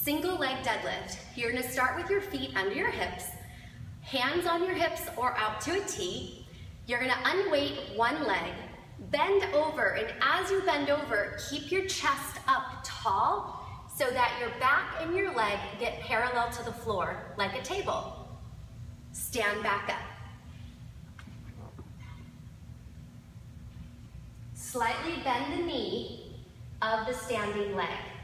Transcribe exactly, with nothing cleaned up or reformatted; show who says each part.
Speaker 1: Single leg deadlift. You're gonna start with your feet under your hips, hands on your hips or out to a T. You're gonna unweight one leg, bend over, and as you bend over, keep your chest up tall so that your back and your leg get parallel to the floor like a table. Stand back up. Slightly bend the knee of the standing leg.